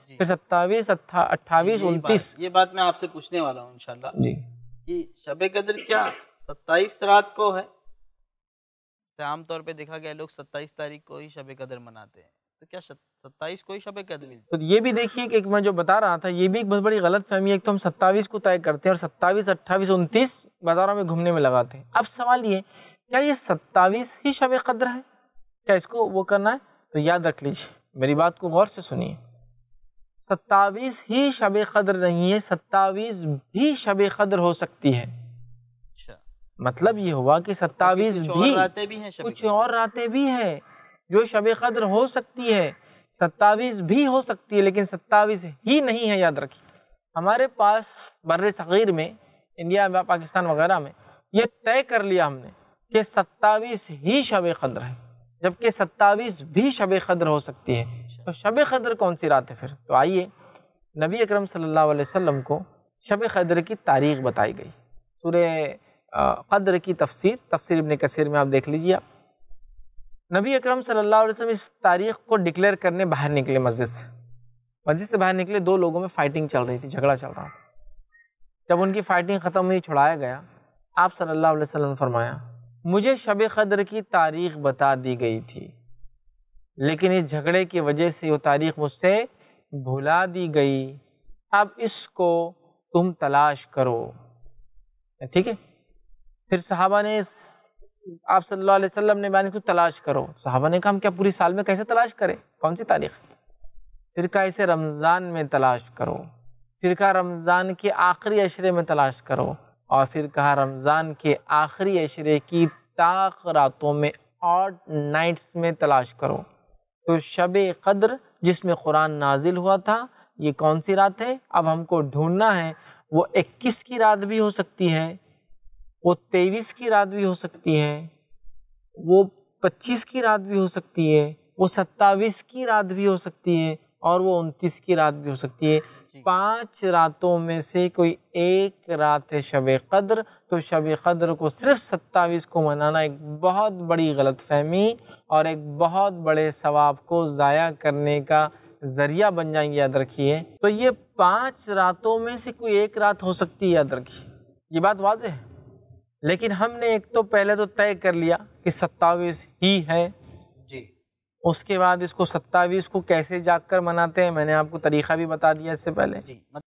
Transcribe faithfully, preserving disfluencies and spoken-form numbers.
پھر ستاویس اٹھائیس انتیس. یہ بات میں آپ سے پوچھنے والا ہوں انشاءاللہ جی کہ شب قدر کیا ستائیس رات کو ہے؟ عام طور پہ دیکھا گیا لوگ ستائیس تاریخ کو ہی شب قدر مناتے ہیں، تو کیا ستائیس کو ہی شب قدر؟ تو یہ بھی دیکھیے کہ ایک میں جو بتا رہا تھا یہ بھی ایک بہت بڑی غلط فہمی ہے. ایک تو ہم ستاویس کو طے کرتے ہیں اور ستاویس اٹھائیس انتیس بازاروں میں گھومنے میں لگاتے ہیں. اب سوال یہ کیا یہ ستاویس ہی شب قدر ہے؟ کیا اس کو وہ کرنا ہے؟ تو یاد رکھ لیجیے، میری بات کو غور سے سنیے، ستاویس ہی شب قدر نہیں ہے، ستاویس بھی شب قدر ہو سکتی ہے. مطلب یہ ہوا کہ ستاویس بھی کچھ اور راتیں بھی ہیں جو شب قدر ہو سکتی ہے، ستاویس بھی ہو سکتی ہے لیکن ستاویس ہی نہیں ہے. یاد رکھیے ہمارے پاس بر صغیر میں، انڈیا میں، پاکستان وغیرہ میں یہ طے کر لیا ہم نے کہ ستاویس ہی شب قدر ہے جبکہ ستاویس بھی شب قدر ہو سکتی ہے. تو شب قدر کون سی رات ہے پھر؟ تو آئیے نبی اکرم صلی اللہ علیہ وسلم کو شب قدر کی تاریخ بتائی گئی. سورہ قدر کی تفسیر تفسیر ابن کثیر میں آپ دیکھ لیجیے. آپ نبی اکرم صلی اللہ علیہ وسلم اس تاریخ کو ڈکلیئر کرنے باہر نکلے مسجد سے. مسجد سے باہر نکلے، دو لوگوں میں فائٹنگ چل رہی تھی، جھگڑا چل رہا تھا. جب ان کی فائٹنگ ختم ہوئی، چھڑایا گیا، آپ صلی اللہ علیہ وسلم نے فرمایا مجھے شب قدر کی تاریخ بتا دی گئی تھی لیکن اس جھگڑے کی وجہ سے وہ تاریخ مجھ سے بھلا دی گئی، اب اس کو تم تلاش کرو. ٹھیک ہے. پھر صحابہ نے آپ صلی اللہ علیہ وسلم نے بیان کو تلاش کرو. صحابہ نے کہا ہم کیا پوری سال میں کیسے تلاش کریں، کون سی تاریخ؟ پھر کہا اسے رمضان میں تلاش کرو، پھر کہا رمضان کے آخری عشرے میں تلاش کرو، اور پھر کہا رمضان کے آخری عشرے کی طاق راتوں میں، آڈ نائٹس میں تلاش کرو. تو شب قدر جس میں قرآن نازل ہوا تھا یہ کون سی رات ہے؟ اب ہم کو ڈھونڈنا ہے. وہ اکیس کی رات بھی ہو سکتی ہے، وہ تیئیس کی رات بھی ہو سکتی ہے، وہ پچیس کی رات بھی ہو سکتی ہے، وہ ستاویس کی رات بھی ہو سکتی ہے، اور وہ انتیس کی رات بھی ہو سکتی ہے. پانچ راتوں میں سے کوئی ایک رات ہے شب قدر. تو شب قدر کو صرف ستاویس کو منانا ایک بہت بڑی غلط فہمی اور ایک بہت بڑے ثواب کو ضائع کرنے کا ذریعہ بن جائیں گے. یاد رکھیے تو یہ پانچ راتوں میں سے کوئی ایک رات ہو سکتی ہے، یاد رکھیے یہ بات واضح ہے. لیکن ہم نے ایک تو پہلے تو طے کر لیا کہ ستاویس ہی ہے جی. اس کے بعد اس کو ستاویس کو کیسے جاگ کر مناتے ہیں میں نے آپ کو طریقہ بھی بتا دیا اس سے پہلے.